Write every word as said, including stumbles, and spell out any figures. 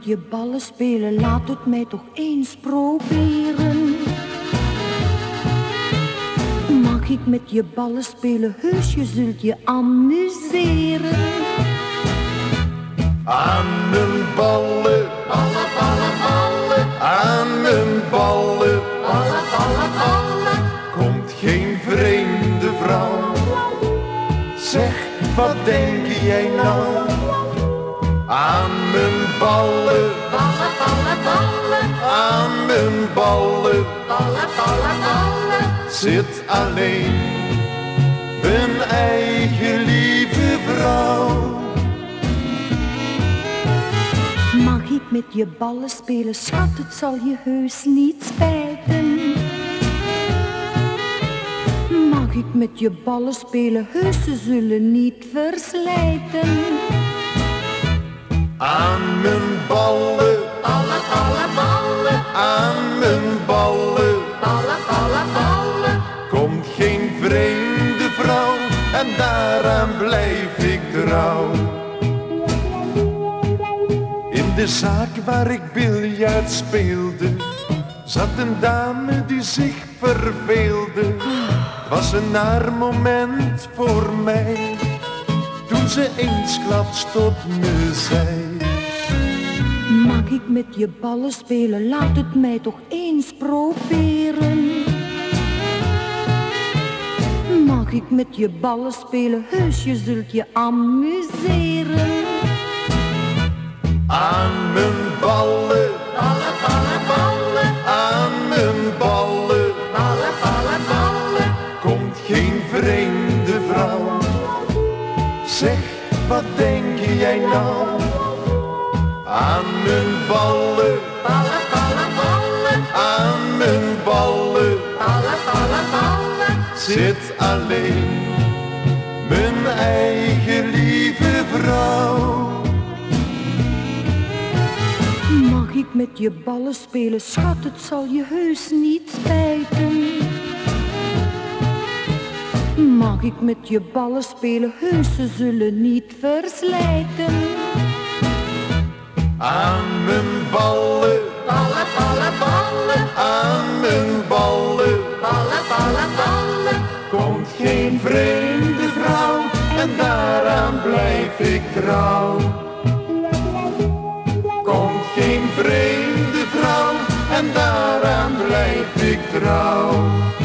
je ballen spelen, laat het mij toch eens proberen. Mag ik met je ballen spelen, heus je zult je amuseren. Aan mijn ballen, ballen, ballen, ballen. Aan mijn ballen, ballen, ballen, ballen. Komt geen vreemde vrouw. Zeg, wat denk jij nou? Aan mijn ballen, ballen, ballen, ballen. Aan mijn ballen, ballen, ballen, ballen. Zit alleen een eigen lieve vrouw. Mag ik met je ballen spelen, schat, het zal je heus niet spijten. Mag ik met je ballen spelen, heus ze zullen niet verslijten. Aan mijn ballen, ballen, ballen, ballen. Aan mijn ballen, ballen, ballen, ballen. Komt geen vreemde vrouw en daaraan blijf ik trouw. In de zaak waar ik biljart speelde, zat een dame die zich verveelde. Was een naar moment voor mij, toen ze eensklaps tot me zei. Mag ik met je ballen spelen, laat het mij toch eens proberen. Mag ik met je ballen spelen, heus je zult je amuseren. Aan mijn ballen, ballen, ballen, ballen. Aan mijn ballen, ballen, ballen, ballen. Komt geen vreemde vrouw. Zeg, wat denk jij nou? Aan mijn ballen, ballen, ballen, ballen. Aan mijn ballen, ballen, ballen, ballen. Zit alleen mijn eigen lieve vrouw. Mag ik met je ballen spelen, schat, het zal je heus niet spijten. Mag ik met je ballen spelen, heus ze zullen niet verslijten. Aan mijn ballen, ballen, ballen, ballen. Aan mijn ballen, ballen, ballen, ballen. Komt geen vreemde vrouw en daaraan blijf ik trouw. Komt geen vreemde vrouw en daaraan blijf ik trouw.